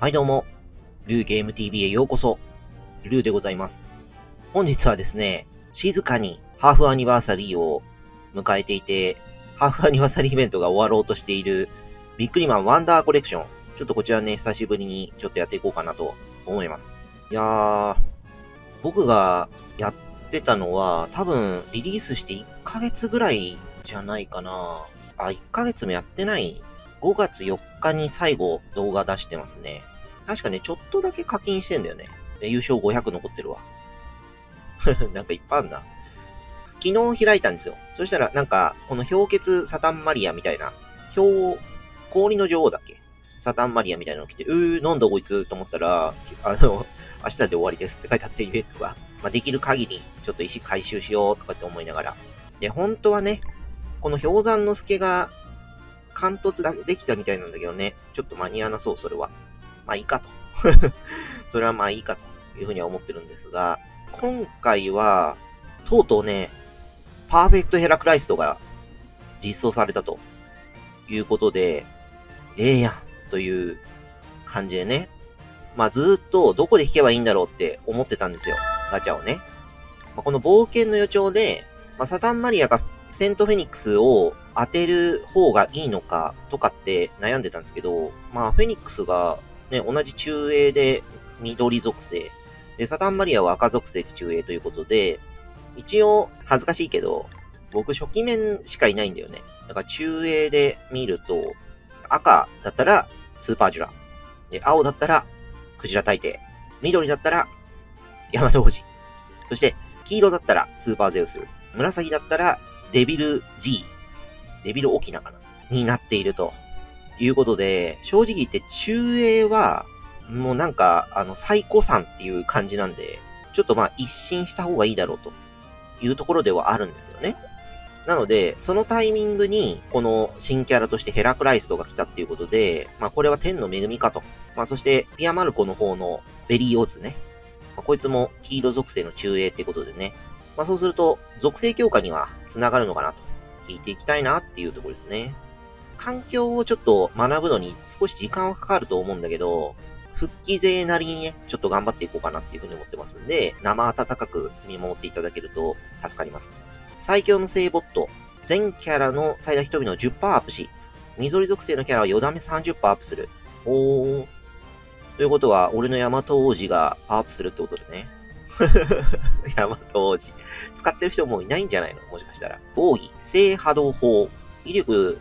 はいどうも、ルーゲーム TV へようこそ、ルーでございます。本日はですね、静かにハーフアニバーサリーを迎えていて、ハーフアニバーサリーイベントが終わろうとしているビックリマンワンダーコレクション。ちょっとこちらね、久しぶりにちょっとやっていこうかなと思います。いやー、僕がやってたのは多分リリースして1ヶ月ぐらいじゃないかな。1ヶ月もやってない。5月4日に最後動画出してますね。確かね、ちょっとだけ課金してんだよね。優勝500残ってるわ。なんかいっぱいあるな。昨日開いたんですよ。そしたら、なんか、この氷結サタンマリアみたいな、氷の女王だっけサタンマリアみたいなの来て、なんだこいつと思ったら、明日で終わりですって書いてあってイベントが。まあ、できる限り、ちょっと石回収しようとかって思いながら。で、本当はね、この氷山の助が、貫突だけできたみたいなんだけどね、ちょっと間に合わなそう、それは。まあいいかと。それはまあいいかというふうには思ってるんですが、今回は、とうとうね、パーフェクトヘラクライストが実装されたということで、ええやんという感じでね。まあずーっとどこで引けばいいんだろうって思ってたんですよ。ガチャをね。まあ、この冒険の予兆で、まあ、サタンマリアがセントフェニックスを当てる方がいいのかとかって悩んでたんですけど、まあフェニックスがね、同じ中英で緑属性。で、サタンマリアは赤属性で中英ということで、一応恥ずかしいけど、僕初期面しかいないんだよね。だから中英で見ると、赤だったらスーパージュラ。で、青だったらクジラ大帝。緑だったらヤマト王子。そして、黄色だったらスーパーゼウス。紫だったらデビル G。デビルオキナかなになっているということで、正直言って中英は、もうなんか、最古参っていう感じなんで、ちょっとまあ一新した方がいいだろうというところではあるんですよね。なので、そのタイミングに、この新キャラとしてヘラクライストが来たっていうことで、まあこれは天の恵みかと。まあそして、ピアマルコの方のベリーオズね。まあ、こいつも黄色属性の中英ってことでね。まあそうすると、属性強化には繋がるのかなと。聞いていきたいなっていうところですね。環境をちょっと学ぶのに少し時間はかかると思うんだけど、復帰勢なりにね、ちょっと頑張っていこうかなっていうふうに思ってますんで、生温かく見守っていただけると助かります。最強の聖ボット、全キャラの最大瞳の 10% アップし、緑属性のキャラはよだめ 30% アップする。おー。ということは、俺のヤマト王子がパワーアップするってことでね。ヤマト王子。使ってる人もういないんじゃないのもしかしたら。奥義、正波動砲。威力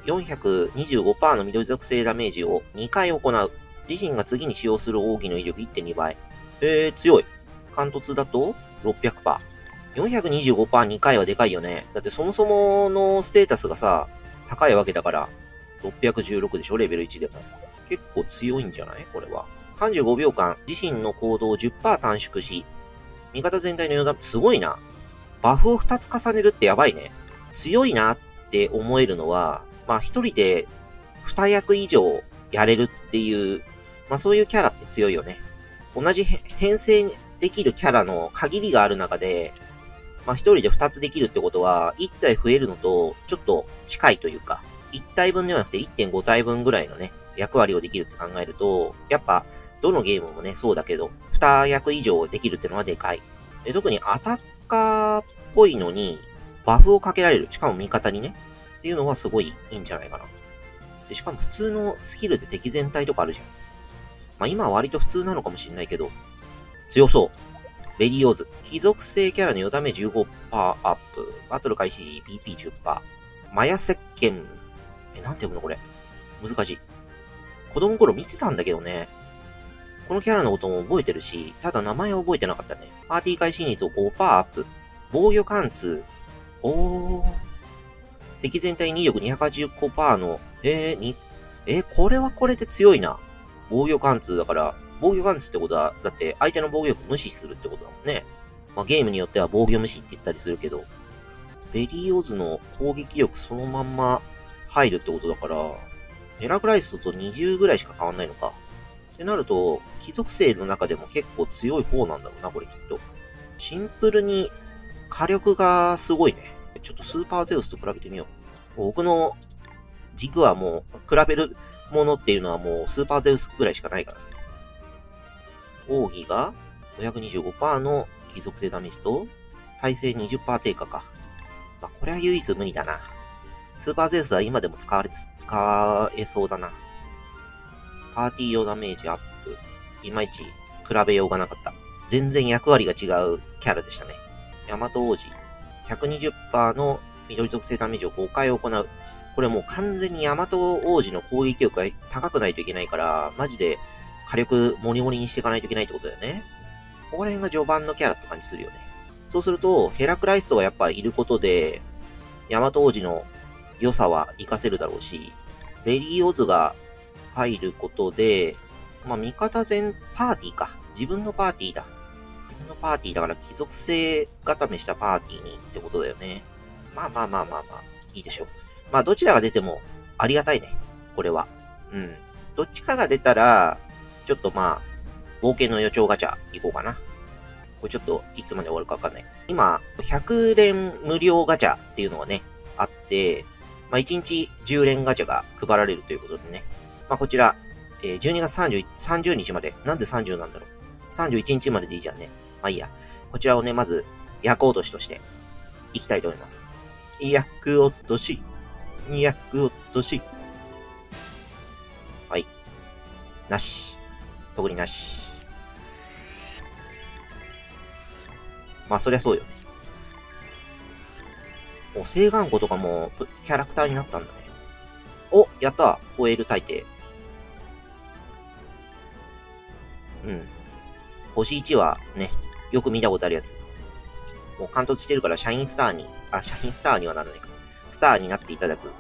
425% の緑属性ダメージを2回行う。自身が次に使用する奥義の威力 1.2 倍。強い。貫突だと 600%。425%2 回はでかいよね。だってそもそものステータスがさ、高いわけだから、616でしょレベル1でも。結構強いんじゃないこれは。35秒間、自身の行動を 10% 短縮し、味方全体の4すごいな。バフを2つ重ねるってやばいね。強いなって思えるのは、まあ一人で2役以上やれるっていう、まあそういうキャラって強いよね。同じ編成できるキャラの限りがある中で、まあ一人で2つできるってことは、1体増えるのとちょっと近いというか、1体分ではなくて 1.5 体分ぐらいのね、役割をできるって考えると、やっぱ、どのゲームもね、そうだけど、2役以上できるってのはでかい。で、特にアタッカーっぽいのに、バフをかけられる。しかも味方にね。っていうのはすごいいいんじゃないかな。で、しかも普通のスキルで敵全体とかあるじゃん。まあ今は割と普通なのかもしれないけど、強そう。ベリーオーズ。貴族性キャラのよダメ 15% アップ。バトル開始 BP10%。マヤ石鹸。なんて読むのこれ。難しい。子供頃見てたんだけどね。このキャラのことも覚えてるし、ただ名前は覚えてなかったね。パーティー開始率を 5% アップ。防御貫通。敵全体に威力 285% の、これはこれで強いな。防御貫通だから、防御貫通ってことは、だって相手の防御力無視するってことだもんね。まあゲームによっては防御無視って言ったりするけど、ベリーオズの攻撃力そのまんま入るってことだから、ヘラクライストと20ぐらいしか変わんないのか。ってなると、貴族性の中でも結構強い方なんだろうな、これきっと。シンプルに火力がすごいね。ちょっとスーパーゼウスと比べてみよう。僕の軸はもう、比べるものっていうのはもうスーパーゼウスぐらいしかないからね。 奥義が525%の貴族性ダメージと、耐性20%低下か。まあ、これは唯一無二だな。スーパーゼウスは今でも使えそうだな。パーティー用ダメージアップ。いまいち比べようがなかった。全然役割が違うキャラでしたね。ヤマト王子。120% の緑属性ダメージを5回行う。これもう完全にヤマト王子の攻撃力が高くないといけないから、マジで火力モリモリにしていかないといけないってことだよね。ここら辺が序盤のキャラって感じするよね。そうすると、ヘラクライストがやっぱいることで、ヤマト王子の良さは活かせるだろうし、ベリーオズが入ることで、まあ、味方全パーティーか。自分のパーティーだ。自分のパーティーだから貴族性固めしたパーティーにってことだよね。まあ、いいでしょう。まあ、どちらが出てもありがたいね。これは。うん。どっちかが出たら、ちょっとまあ、冒険の予兆ガチャ行こうかな。これちょっといつまで終わるかわかんない。今、100連無料ガチャっていうのがね、あって、まあ、1日10連ガチャが配られるということでね。まあ、こちら、12月30日まで。なんで30なんだろう。31日まででいいじゃんね。まあいいや。こちらをね、まず、厄落としとして、いきたいと思います。厄落とし。厄落とし。はい。なし。特になし。まあ、そりゃそうよね。お、星眼湖とかも、キャラクターになったんだね。お、やったホエール大帝。うん。星1はね、よく見たことあるやつ。もう貫突してるからシャインスターにはならないか。スターになっていただく。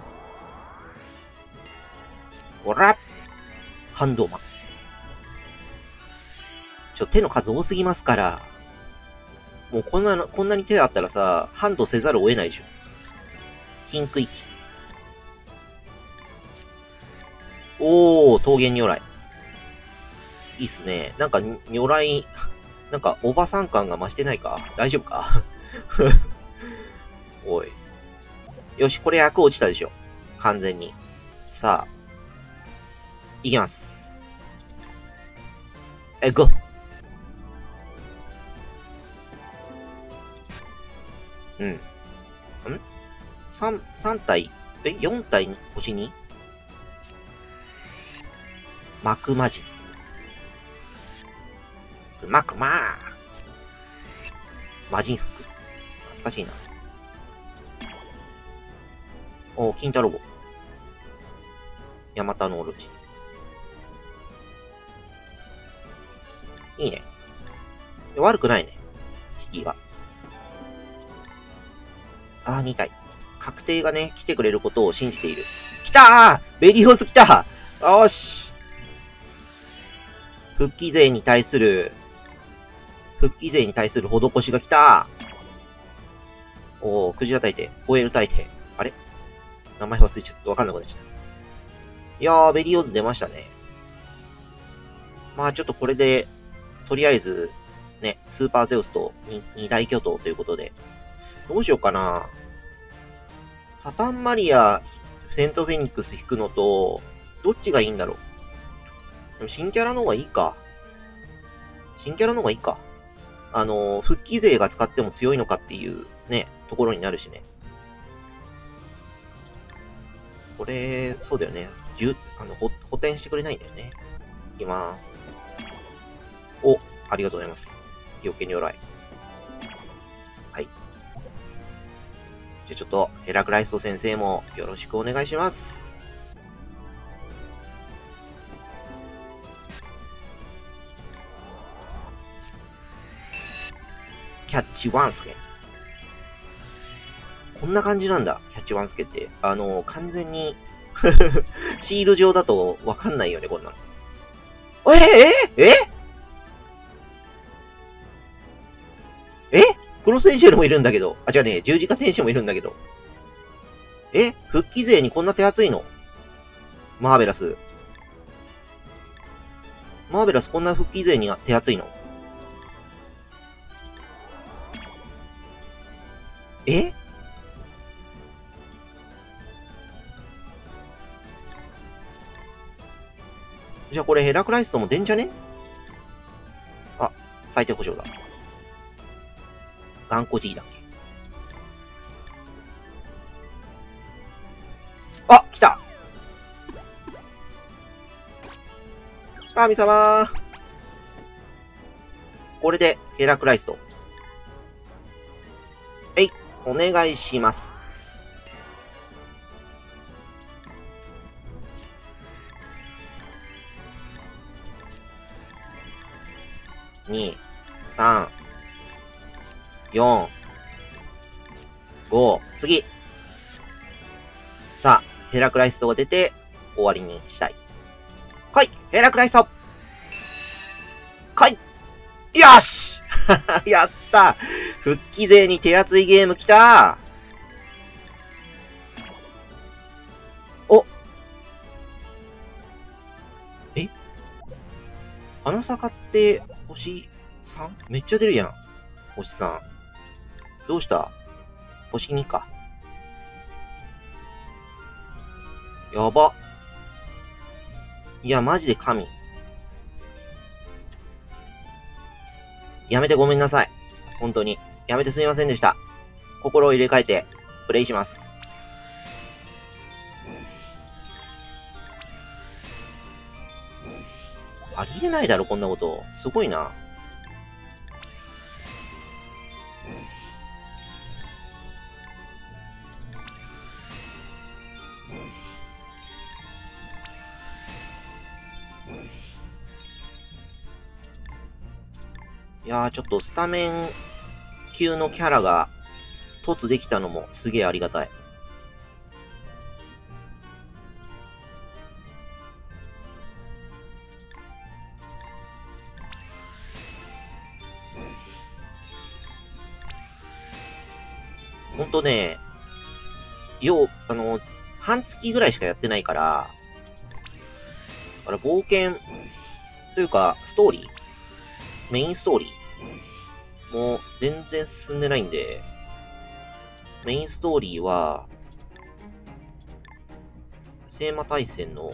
おらハンドマン。手の数多すぎますから。もうこんなに手あったらさ、ハンドせざるを得ないでしょ。キンク1。おー、桃源如来。いいっすね。なんか、如来、なんか、おばさん感が増してないか大丈夫かおい。よし、これ役落ちたでしょ。完全に。さあ。いきます。ゴー。うん。3体、4体星にマクマジ。マクマー。魔人服。懐かしいな。お、金太郎。ヤマタノオロチ。いいね。悪くないね。引きが。2体。確定がね、来てくれることを信じている。来たーベリオス来たよし復帰勢に対する施しが来たクジラ大帝、ホエール大帝。あれ名前忘れちゃった。わかんなくなっちゃった。いやー、ベリオーズ出ましたね。まあちょっとこれで、とりあえず、ね、スーパーゼウスと二大巨頭ということで、どうしようかな。サタンマリア、セントフェニックス引くのと、どっちがいいんだろう。でも新キャラの方がいいか。復帰勢が使っても強いのかっていうね、ところになるしね。これ、そうだよね。補填してくれないんだよね。いきまーす。お、ありがとうございます。余計によらい。はい。じゃあちょっと、ヘラクライスト先生もよろしくお願いします。キャッチワンスケ。こんな感じなんだ、キャッチワンスケって。完全にシール上だとわかんないよね、こんなの。クロスエンジェルもいるんだけど。じゃあね、十字架天使もいるんだけど。復帰勢にこんな手厚いの？マーベラスこんな復帰勢に手厚いの？じゃあこれヘラクライストも出んじゃね？ 最低保証だ。頑固 G だっけ。あ、来た。神様ー。これでヘラクライスト。お願いします。2、3、4、5、次。さあ、ヘラクライストが出て終わりにしたい。来いヘラクライスト来いよしやった復帰勢に手厚いゲーム来たお花坂って星 3？ めっちゃ出るやん。星3。どうした星2か。やば。いや、マジで神。やめてごめんなさい。本当に。やめてすみませんでした。心を入れ替えて、プレイします。ありえないだろ、こんなこと。すごいな。いやー、ちょっとスタメン級のキャラが突できたのもすげえありがたい。ほんとね、半月ぐらいしかやってないから、冒険というか、ストーリーメインストーリーもう全然進んでないんで、メインストーリーは、聖魔大戦の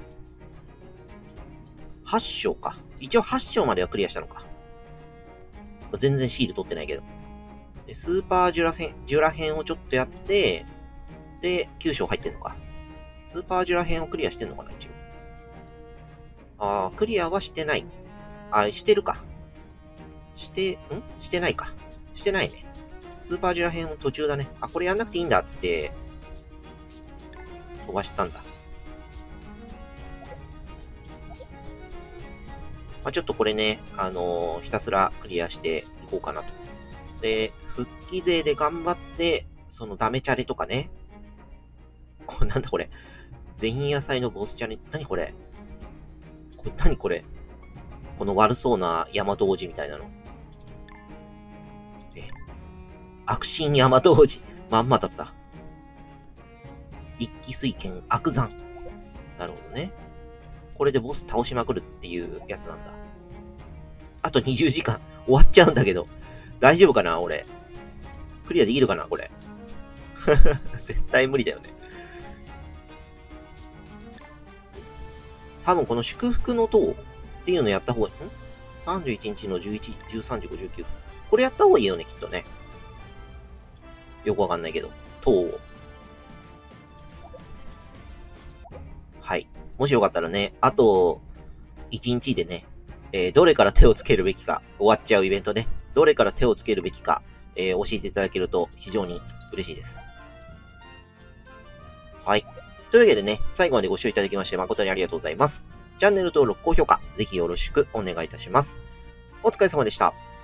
8章か。一応8章まではクリアしたのか。全然シール取ってないけど。でスーパージュラ編をちょっとやって、で、9章入ってんのか。スーパージュラ編をクリアしてんのかな、一応。クリアはしてない。してるか。してないか。してないね。スーパージュラ編も途中だね。これやんなくていいんだっつって、飛ばしたんだ。ちょっとこれね、ひたすらクリアしていこうかなと。で、復帰勢で頑張って、そのダメチャレとかね。なんだこれ。全員野菜のボスチャレ。何これ。何これ。この悪そうな山道寺みたいなの。悪神山道寺。まんまだった。一気水剣悪山。なるほどね。これでボス倒しまくるっていうやつなんだ。あと20時間終わっちゃうんだけど。大丈夫かな俺。クリアできるかなこれ。絶対無理だよね。多分この祝福の塔っていうのやった方が、31日の11、13時59分。これやった方がいいよね、きっとね。よくわかんないけど。塔を。はい。もしよかったらね、あと、1日でね、どれから手をつけるべきか、終わっちゃうイベントね。どれから手をつけるべきか、教えていただけると非常に嬉しいです。はい。というわけでね、最後までご視聴いただきまして誠にありがとうございます。チャンネル登録、高評価、ぜひよろしくお願いいたします。お疲れ様でした。